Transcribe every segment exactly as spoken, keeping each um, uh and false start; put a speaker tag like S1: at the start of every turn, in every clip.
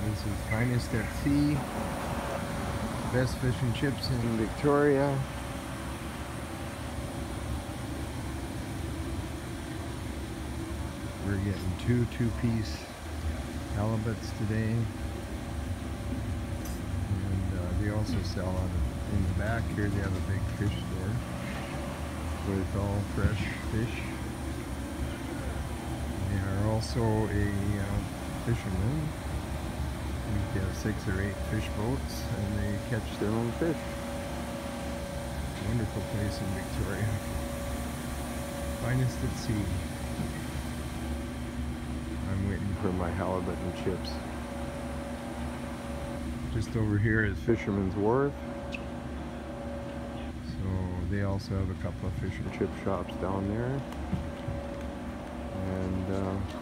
S1: This is Finest at Sea. Best fish and chips in Victoria. We're getting two two-piece halibuts today. And uh, they also sell on in the back here. They have a big fish store with all fresh fish. They are also a uh, fisherman. They have six or eight fish boats and they catch their own fish. Wonderful place in Victoria. Finest at Sea. I'm waiting for my halibut and chips. Just over here is Fisherman's Wharf. So they also have a couple of fish and chip shops down there. And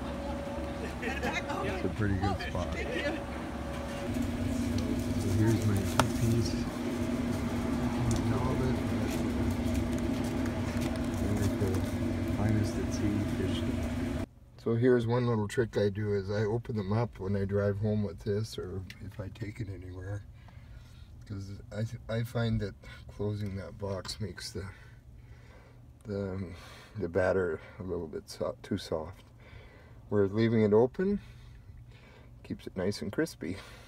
S1: uh, it's a pretty good spot. So here's my two-piece halibut. Wonderful Finest at Sea fish. So here's one little trick I do is I open them up when I drive home with this, or if I take it anywhere, because I, th I find that closing that box makes the the, the batter a little bit so too soft, whereas leaving it open keeps it nice and crispy.